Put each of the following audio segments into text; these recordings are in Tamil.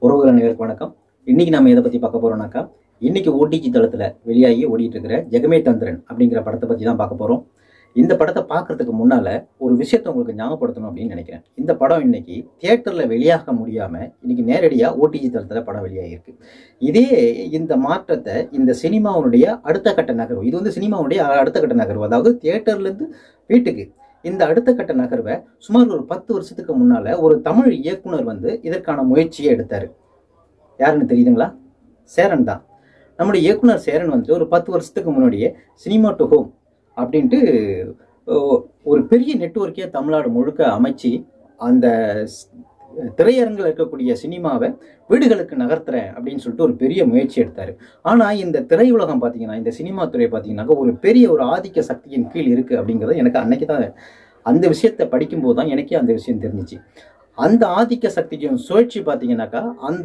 உறவுகள் அனைவருக்கும் வணக்கம். இன்னைக்கு நம்ம எதை பத்தி பார்க்க போறோம்னாக்கா, இன்னைக்கு ஓடிஜி தளத்துல வெளியாகி ஓடிட்டு இருக்கிற ஜெகமே தந்திரன் அப்படிங்கிற படத்தை பத்தி தான் பார்க்க போறோம். இந்த படத்தை பார்க்கறதுக்கு முன்னால ஒரு விஷயத்தை உங்களுக்கு ஞாபகப்படுத்தணும் அப்படின்னு நினைக்கிறேன். இந்த படம் இன்னைக்கு தியேட்டர்ல வெளியாக முடியாம இன்னைக்கு நேரடியா ஓடிஜி தளத்துல படம் வெளியாகிருக்கு. இதே இந்த மாற்றத்தை இந்த சினிமாவுடைய அடுத்த கட்ட நகர்வு, இது வந்து சினிமாவுடைய அடுத்த கட்ட நகர்வு, அதாவது தியேட்டர்ல இருந்து வீட்டுக்கு இந்த அடுத்த கட்ட நகர்வை சுமார் ஒரு 10 வருஷத்துக்கு முன்னால ஒரு தமிழ் இயக்குனர் வந்து இதற்கான முயற்சியை எடுத்தாரு. யாருன்னு தெரியுதுங்களா? சேரன் தான். நம்முடைய இயக்குனர் சேரன் வந்து ஒரு 10 வருஷத்துக்கு முன்னாடியே சினிமா டு ஹோம் அப்படின்ட்டு ஒரு பெரிய நெட்வொர்க்கே தமிழ்நாடு முழுக்க அமைச்சு அந்த திரையரங்கில் இருக்கக்கூடிய சினிமாவை வீடுகளுக்கு நகர்த்துறேன் அப்படின்னு சொல்லிட்டு ஒரு பெரிய முயற்சி எடுத்தாரு. ஆனா இந்த திரையுலகம் பார்த்தீங்கன்னா, இந்த சினிமா துறை பார்த்தீங்கன்னாக்கா ஒரு பெரிய ஒரு ஆதிக்க சக்தியின் கீழ் இருக்கு அப்படிங்கிறது எனக்கு அன்னைக்கு தான், அந்த விஷயத்தை படிக்கும்போது தான் எனக்கே அந்த விஷயம் தெரிஞ்சிச்சு. அந்த ஆதிக்க சக்திக்கும் சுழற்சி பார்த்தீங்கன்னாக்கா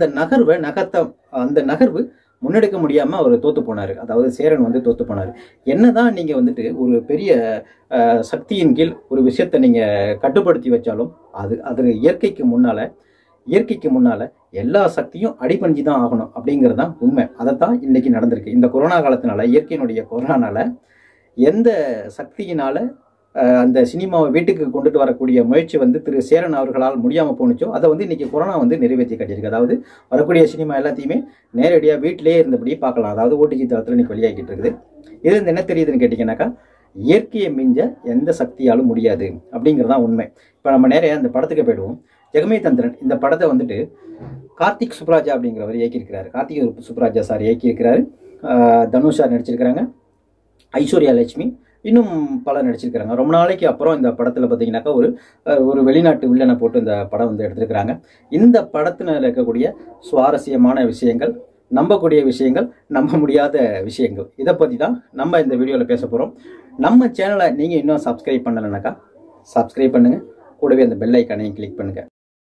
அந்த நகர்வு முன்னெடுக்க முடியாம அவர் தோத்து போனாரு. அதாவது சேரன் வந்து தோத்து போனாரு. என்னதான் நீங்க வந்துட்டு ஒரு பெரிய சக்தியின் கீழ் ஒரு விஷயத்தை நீங்க கட்டுப்படுத்தி வச்சாலும் அது இயற்கைக்கு முன்னால எல்லா சக்தியும் அடிபணிஞ்சு தான் ஆகணும் அப்படிங்கிறது தான் உண்மை. அதைத்தான் இன்னைக்கு நடந்திருக்கு. இந்த கொரோனா காலத்தினால, இயற்கையினுடைய கொரோனானால எந்த சக்தியினால அந்த சினிமாவை வீட்டுக்கு கொண்டுட்டு வரக்கூடிய முயற்சி வந்து திரு சேரன் அவர்களால் முடியாமல் போணுச்சோ அதை வந்து இன்னைக்கு கொரோனா வந்து நிறைவேற்றி கட்டியிருக்கு. அதாவது வரக்கூடிய சினிமா எல்லாத்தையுமே நேரடியாக வீட்டிலேயே இருந்தபடி பார்க்கலாம். அதாவது ஓடிஜி தளத்தில் இன்னைக்கு வெளியாகிட்டு இருக்குது. இது வந்து என்ன தெரியுதுன்னு கேட்டிங்கன்னாக்கா, இயற்கையை மிஞ்ச எந்த சக்தியாலும் முடியாது அப்படிங்கிறதான் உண்மை. இப்போ நம்ம நேரையா அந்த படத்துக்கு போயிடுவோம். ஜெகமே தந்திரன் இந்த படத்தை வந்துட்டு கார்த்திக் சுப்ராஜா அப்படிங்கிறவர் இயக்கியிருக்கிறாரு. கார்த்திக் சுப்ராஜா சார் இயக்கியிருக்கிறாரு. தனுஷ் சார் நடிச்சிருக்கிறாங்க. ஐஸ்வர்யா லட்சுமி இன்னும் பலர் நடிச்சிருக்கிறாங்க. ரொம்ப நாளைக்கு அப்புறம் இந்த படத்தில் பார்த்தீங்கன்னாக்கா ஒரு வெளிநாட்டு வில்லனை போட்டு இந்த படம் வந்து எடுத்திருக்கிறாங்க. இந்த படத்தில் இருக்கக்கூடிய சுவாரஸ்யமான விஷயங்கள், நம்பக்கூடிய விஷயங்கள், நம்ப முடியாத விஷயங்கள், இதை பற்றி தான் நம்ம இந்த வீடியோவில் பேச போகிறோம். நம்ம சேனலை நீங்கள் இன்னும் சப்ஸ்கிரைப் பண்ணலைனாக்கா சப்ஸ்கிரைப் பண்ணுங்கள். கூடவே அந்த பெல் ஐக்கானையும் கிளிக் பண்ணுங்கள்.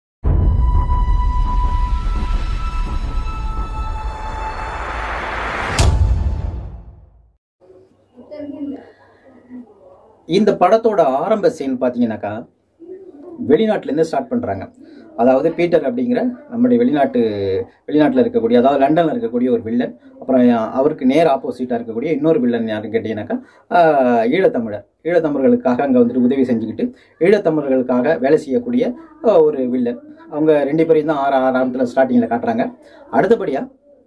இந்த படத்தோட ஆரம்ப சீன் பார்த்தீங்கன்னாக்கா வெளிநாட்டிலேருந்து ஸ்டார்ட் பண்ணுறாங்க. அதாவது பீட்டர் அப்படிங்கிற நம்முடைய வெளிநாட்டில் இருக்கக்கூடிய, அதாவது லண்டனில் இருக்கக்கூடிய ஒரு வில்லன், அப்புறம் அவருக்கு நேர் ஆப்போசிட்டாக இருக்கக்கூடிய இன்னொரு வில்லன் யாருன்னு கேட்டிங்கன்னாக்கா ஈழத்தமிழர்களுக்காக அங்கே வந்துட்டு உதவி செஞ்சுக்கிட்டு ஈழத்தமிழர்களுக்காக வேலை செய்யக்கூடிய ஒரு வில்லன். அவங்க 2 பேரையும் தான் ஆரம்பத்தில் ஸ்டார்டிங்கில் காட்டுறாங்க. அடுத்தபடியாக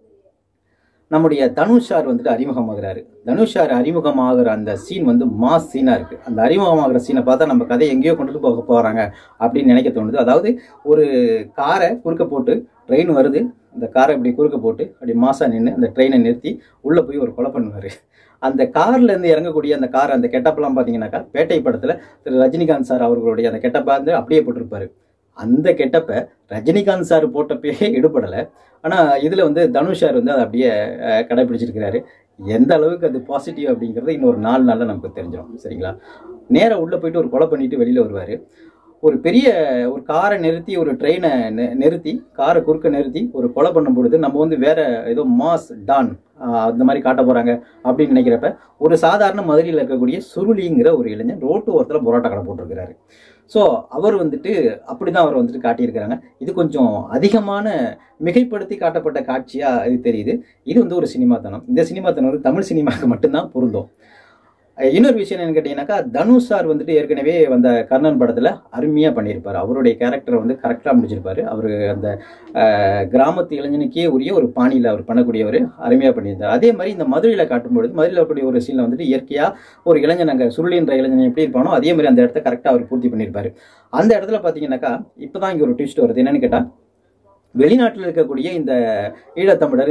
நம்முடைய தனுஷ் சார் வந்துட்டு அறிமுகமாகிறாரு. தனுஷ் சார் அறிமுகமாகிற அந்த சீன் வந்து மாஸ் சீனாக இருக்குது. அந்த அறிமுகமாகிற சீனை பார்த்தா நம்ம கதை எங்கேயோ கொண்டு போக போகிறாங்க அப்படின்னு நினைக்க தோணுது. அதாவது ஒரு காரை குறுக்க போட்டு ட்ரெயின் வருது, அந்த காரை இப்படி குறுக்க போட்டு அப்படி மாசாக நின்று அந்த ட்ரெயினை நிறுத்தி உள்ளே போய் ஒரு கொலை பண்ணுவார். அந்த கார்லேருந்து இறங்கக்கூடிய அந்த கார், அந்த கெட்டப்பெல்லாம் பார்த்தீங்கன்னாக்கா பேட்டை படத்தில் திரு ரஜினிகாந்த் சார் அவர்களுடைய அந்த கெட்டப்பை வந்து அப்படியே போட்டிருப்பாரு. அந்த கெட்டப்பை ரஜினிகாந்த் சார் போட்டப்பயே எடுபடலை. ஆனால் இதில் வந்து தனுஷ் சார் வந்து அதை அப்படியே கடைபிடிச்சிருக்கிறாரு. எந்த அளவுக்கு அது பாசிட்டிவ் அப்படிங்கிறது இன்னொரு 4 நாளில் நமக்கு தெரிஞ்சிடும். சரிங்களா? நேராக உள்ளே போயிட்டு ஒரு கொலை பண்ணிட்டு வெளியில் வருவார். ஒரு காரை நிறுத்தி, ஒரு ட்ரெயினை நிறுத்தி, காரை குறுக்க நிறுத்தி ஒரு கொலை பண்ணும் பொழுது நம்ம வந்து வேற ஏதோ மாஸ் டான் அந்த மாதிரி காட்ட போகிறாங்க அப்படின்னு நினைக்கிறப்ப ஒரு சாதாரண மதுரையில் இருக்கக்கூடிய சுருளிங்கிற ஒரு இளைஞன் ரோட்டு ஓரத்தில் பரோட்டா கடை போட்டிருக்கிறாரு. ஸோ அவர் வந்துட்டு அப்படி தான் அவர் வந்துட்டு காட்டியிருக்கிறாங்க. இது கொஞ்சம் அதிகமான மிகைப்படுத்தி காட்டப்பட்ட காட்சியாக இது தெரியுது. இது வந்து ஒரு சினிமாத்தனம். இந்த சினிமாத்தனம் வந்து தமிழ் சினிமாவுக்கு மட்டும்தான் பொருந்தும். இன்னொரு விஷயம் என்னன்னு கேட்டீங்கன்னாக்கா, தனுஷ் சார் வந்துட்டு ஏற்கனவே வந்த கர்ணன் படத்தில் அருமையாக பண்ணியிருப்பார். அவருடைய கேரக்டரை வந்து கரெக்டாக முடிச்சிருப்பார். அவர் அந்த கிராமத்து இளைஞனுக்கே உரிய ஒரு பாணியில் அவர் பண்ணக்கூடியவர் அருமையாக பண்ணியிருந்தார். அதே மாதிரி இந்த மதுரையில் காட்டும்பொழுது, மதுரையில் இருக்கக்கூடிய ஒரு சீனில் வந்துட்டு இயற்கையாக ஒரு இளைஞன், அங்கே சுருளின்ற இளைஞன் எப்படி இருப்பானோ அதே மாதிரி அந்த இடத்த கரெக்டாக அவர் பூர்த்தி பண்ணியிருப்பார். அந்த இடத்துல பார்த்தீங்கன்னாக்கா இப்போ தான் இங்கே ஒரு ட்விஸ்ட் வருது. என்னன்னு கேட்டால், வெளிநாட்டில் இருக்கக்கூடிய இந்த ஈழத்தமிழர்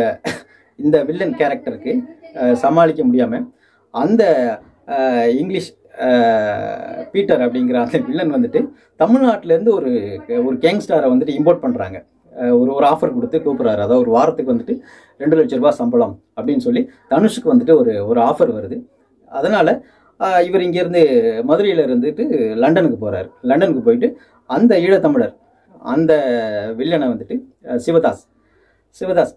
இந்த வில்லன் கேரக்டருக்கு சமாளிக்க முடியாமல் அந்த இங்கிலீஷ் பீட்டர் அப்படிங்கிற அந்த வில்லன் வந்துட்டு தமிழ்நாட்டிலேருந்து ஒரு கேங்ஸ்டாரை வந்துட்டு இம்போர்ட் பண்ணுறாங்க. ஒரு ஆஃபர் கொடுத்து கூப்பிட்றாரு. அதாவது ஒரு வாரத்துக்கு வந்துட்டு 2 லட்ச ரூபாய் சம்பளம் அப்படின்னு சொல்லி தனுஷுக்கு வந்துட்டு ஒரு ஆஃபர் வருது. அதனால் இவர் இங்கேருந்து மதுரையில் இருந்துட்டு லண்டனுக்கு போகிறாரு. லண்டனுக்கு போயிட்டு அந்த ஈழத்தமிழர் அந்த வில்லனை வந்துட்டு சிவதாஸ்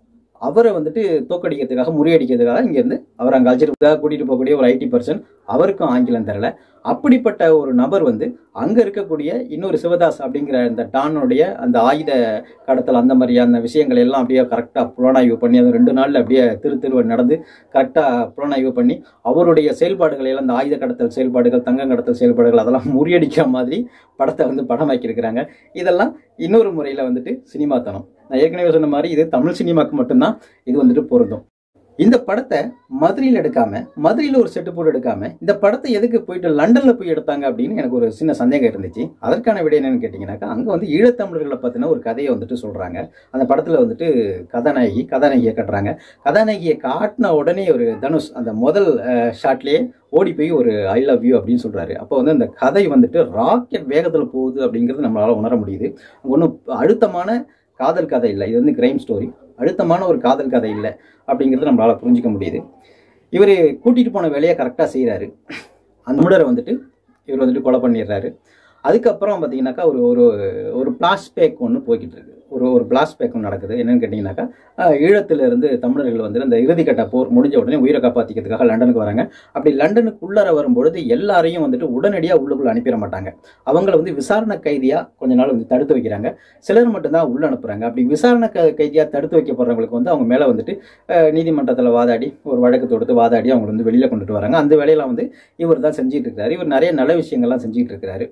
அவரை வந்துட்டு தோக்கடிக்கிறதுக்காக முறியடிக்கிறதுக்காக இங்கேருந்து அவர் அங்கே அழைச்சிட்டு கூட்டிகிட்டு போகக்கூடிய ஒரு ஐடி பர்சன், அவருக்கும் ஆங்கிலம் தெரியல. அப்படிப்பட்ட ஒரு நபர் வந்து அங்கே இருக்கக்கூடிய இன்னொரு சிவதாஸ் அப்படிங்கிற அந்த டானுடைய அந்த ஆயுத கடத்தல் அந்த மாதிரியான விஷயங்கள் எல்லாம் அப்படியே கரெக்டாக புலனாய்வு பண்ணி அது 2 நாளில் அப்படியே திருவ நடந்து கரெக்டாக புலனாய்வு பண்ணி அவருடைய செயல்பாடுகள் எல்லாம் இந்த ஆயுத கடத்தல் செயல்பாடுகள், தங்கம் கடத்தல் செயல்பாடுகள் அதெல்லாம் முறியடிக்கிற மாதிரி படத்தை வந்து படமாக்கியிருக்கிறாங்க. இதெல்லாம் இன்னொரு முறையில் வந்துட்டு சினிமாத்தனம். நான் ஏற்கனவே சொன்ன மாதிரி இது தமிழ் சினிமாவுக்கு மட்டும்தான் இது வந்துட்டு பொருந்தும். இந்த படத்தை மதுரையில் எடுக்காம, மதுரையில் ஒரு செட்டு போட்டு எடுக்காம இந்த படத்தை எதுக்கு போயிட்டு லண்டன்ல போய் எடுத்தாங்க அப்படின்னு எனக்கு ஒரு சின்ன சந்தேகம் இருந்துச்சு. அதற்கான விடை என்னன்னு கேட்டீங்கன்னாக்கா, அங்க வந்து ஈழத்தமிழர்களை பத்தின ஒரு கதையை வந்துட்டு சொல்றாங்க. அந்த படத்துல வந்துட்டு கதாநாயகியை கட்டுறாங்க. கதாநாயகியை காட்டின உடனே ஒரு தனுஷ் அந்த முதல் ஷாட்லயே ஓடி போய் ஒரு ஐ லவ் யூ அப்படின்னு சொல்றாரு. அப்போ வந்து அந்த கதை வந்துட்டு ராக்கெட் வேகத்துல போகுது அப்படிங்கிறது நம்மளால உணர முடியுது. ஒன்றும் அழுத்தமான காதல் கதை இல்லை, இது வந்து கிரைம் ஸ்டோரி. அழுத்தமான ஒரு காதல் கதை இல்லை அப்படிங்கிறது நம்மளால புரிஞ்சிக்க முடியுது. இவர் கூட்டிட்டு போன வேலையை கரெக்டாக செய்கிறாரு. அந்த முடரை வந்துட்டு இவர் வந்துட்டு கொலை பண்ணிடுறாரு. அதுக்கப்புறம் பார்த்தீங்கன்னாக்கா ஒரு ஒரு பிளாஷ்பேக் ஒன்று போய்கிட்டு இருக்கு. ஒரு பிளாஷ்பேக் ஒன்று நடக்குது. என்னன்னு கேட்டிங்கனாக்கா, ஈழத்திலிருந்து தமிழர்கள் வந்து இந்த இறுதிக்கட்ட போர் முடிஞ்ச உடனே உயிரை காப்பாற்றிக்கிறதுக்காக லண்டனுக்கு வராங்க. அப்படி லண்டனுக்குள்ளார வரும்பொழுது எல்லாரையும் வந்துட்டு உடனடியாக உள்ளுக்குள்ள அனுப்பிட மாட்டாங்க. அவங்கள வந்து விசாரணை கைதியாக கொஞ்ச நாள் வந்து தடுத்து வைக்கிறாங்க. சிலர் மட்டும்தான் உள்ள அனுப்புகிறாங்க. அப்படி விசாரணை கைதியாக தடுத்து வைக்கப்படுறவங்களுக்கு வந்து அவங்க மேலே வந்துட்டு நீதிமன்றத்தில் வாதாடி ஒரு வழக்கு தொடுத்து வாதாடி அவங்க வந்து வெளியில் கொண்டுட்டு வராங்க. அந்த வேலையெல்லாம் வந்து இவர் தான் செஞ்சுட்டு இருக்கிறாரு. இவர் நிறைய நல்ல விஷயங்கள்லாம் செஞ்சுட்டு இருக்கிறாரு.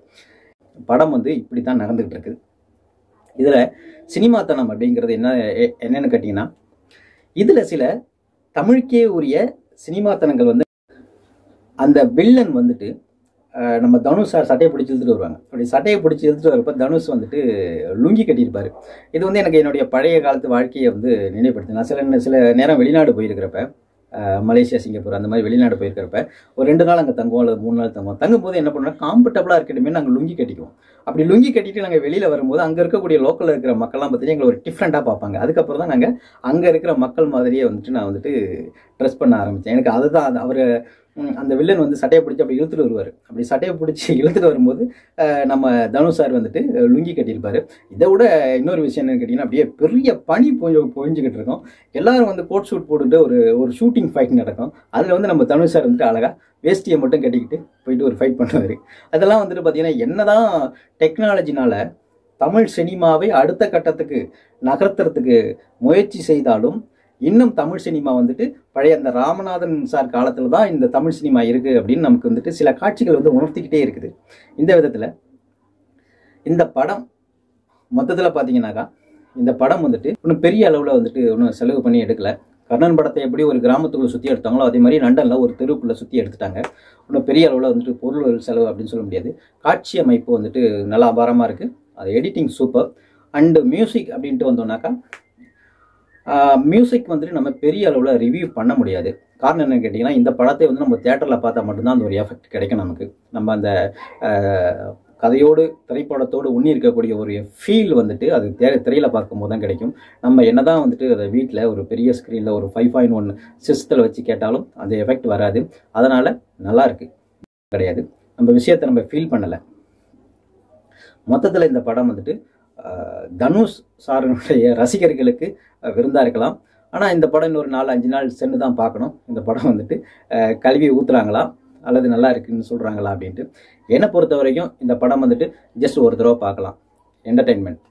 படம் வந்து இப்படி தான் நடந்துகிட்டு இருக்குது. இதில் சினிமாத்தனம் அப்படிங்கிறது என்னன்னு கேட்டிங்கன்னா, இதில் சில தமிழுக்கே உரிய சினிமாத்தனங்கள் வந்து அந்த வில்லன் வந்துட்டு நம்ம தனுஷ் சார் சட்டையை பிடிச்சி இழுத்துட்டு வருவாங்க. அப்படி சட்டையை பிடிச்சி இழுத்துட்டு வரப்போ தனுஷ் வந்துட்டு லுங்கி கட்டியிருப்பார். இது வந்து எனக்கு என்னுடைய பழைய காலத்து வாழ்க்கையை வந்து நினைவுபடுத்து. நான் சில நேரம் வெளிநாடு போயிருக்கிறப்ப, மலேசியா, சிங்கப்பூர் அந்த மாதிரி வெளிநாடு போயிருக்கிறப்ப ஒரு 2 நாள் அங்கே தங்குவோம் அல்லது 3 நாள் தங்குவோம். தங்கும்போது என்ன பண்ணுவோம், கம்ஃபர்டபுளாக இருக்கட்டுமே நாங்கள் லுங்கி கட்டிக்குவோம். அப்படி லுங்கி கட்டிட்டு நாங்கள் வெளியில் வரும்போது அங்கே இருக்கக்கூடிய லோக்கலில் இருக்கிற மக்கள்லாம் பார்த்தீங்கன்னா எங்களை ஒரு டிஃப்ரெண்ட்டாக பார்ப்பாங்க. அதுக்கப்புறம் தான் நாங்கள் அங்கே இருக்கிற மக்கள் மாதிரியே வந்துட்டு நான் வந்துட்டு ட்ரெஸ் பண்ண ஆரம்பித்தேன். எனக்கு அதுதான் அவர் அந்த வில்லன் வந்து சட்டையை பிடிச்சி அப்படி இழுத்துட்டு வருவார். அப்படி சட்டையை பிடிச்சி இழுத்துட்டு வரும்போது நம்ம தனுஷ் சார் வந்துட்டு லுங்கி கட்டியிருப்பார். இதை விட இன்னொரு விஷயம் என்னன்னு கேட்டிங்கன்னா, அப்படியே பெரிய பனி பொழிஞ்சுக்கிட்டு இருக்கோம். எல்லாரும் வந்து கோட் ஷூட் போட்டுட்டு ஒரு ஷூட்டிங் ஃபைட் நடக்கும். அதில் வந்து நம்ம தனுஷ் சார் வந்துட்டு அழகாக வேஷ்டியை மட்டும் கட்டிக்கிட்டு போயிட்டு ஒரு ஃபைட் பண்ணுவார். அதெல்லாம் வந்துட்டு பார்த்தீங்கன்னா, என்னதான் டெக்னாலஜினால தமிழ் சினிமாவை அடுத்த கட்டத்துக்கு நகர்த்துறதுக்கு முயற்சி செய்தாலும் இன்னும் தமிழ் சினிமா வந்துட்டு பழைய அந்த ராமநாதன் சார் காலத்தில் தான் இந்த தமிழ் சினிமா இருக்குது அப்படின்னு நமக்கு வந்துட்டு சில காட்சிகள் வந்து உணர்த்திக்கிட்டே இருக்குது. இந்த விதத்தில் இந்த படம் மொத்தத்தில் பார்த்தீங்கன்னாக்கா, இந்த படம் வந்துட்டு இன்னும் பெரிய அளவில் வந்துட்டு ஒன்றும் செலவு பண்ணி எடுக்கலை. கர்ணன் படத்தை எப்படி ஒரு கிராமத்துக்குள்ளே சுற்றி எடுத்தாங்களோ அதே மாதிரி லண்டனில் ஒரு தெருவுக்குள்ளே சுற்றி எடுத்துட்டாங்க. இன்னும் பெரிய அளவில் வந்துட்டு பொருள் செலவு அப்படின்னு சொல்ல முடியாது. காட்சி அமைப்பு வந்துட்டு நல்லா அபாரமாக இருக்குது. அது எடிட்டிங் சூப்பர். அண்டு மியூசிக் அப்படின்ட்டு வந்தோம்னாக்கா, மியூசிக் வந்துட்டு நம்ம பெரிய அளவில் ரிவ்யூ பண்ண முடியாது. காரணம் என்னன்னு கேட்டிங்கன்னா, இந்த படத்தை வந்து நம்ம தியேட்டரில் பார்த்தா மட்டும்தான் அந்த ஒரு எஃபெக்ட் கிடைக்கும் நமக்கு. நம்ம அந்த கதையோடு திரைப்படத்தோடு உண்ணி இருக்கக்கூடிய ஒரு ஃபீல் வந்துட்டு அது திரையில் பார்க்கும்போது தான் கிடைக்கும். நம்ம என்ன தான் வந்துட்டு அதை வீட்டில் ஒரு பெரிய ஸ்க்ரீனில் ஒரு 5.1 சிஸ்டத்தில் வச்சு கேட்டாலும் அந்த எஃபெக்ட் வராது. அதனால் நல்லா இருக்குது கிடையாது. நம்ம விஷயத்தை நம்ம ஃபீல் பண்ணலை. மொத்தத்தில் இந்த படம் வந்துட்டு தனுஷ் சாரனுடைய ரசிகர்களுக்கு விருந்தாக இருக்கலாம். ஆனால் இந்த படம் இன்னொரு 4-5 நாள் சென்று தான் பார்க்கணும். இந்த படம் வந்துட்டு கல்வி ஊற்றுறாங்களா அல்லது நல்லா இருக்குன்னு சொல்கிறாங்களா அப்படின்ட்டு. என்னை பொறுத்த வரைக்கும் இந்த படம் வந்துட்டு ஜஸ்ட் ஒரு தடவை பார்க்கலாம். என்டர்டெயின்மெண்ட்.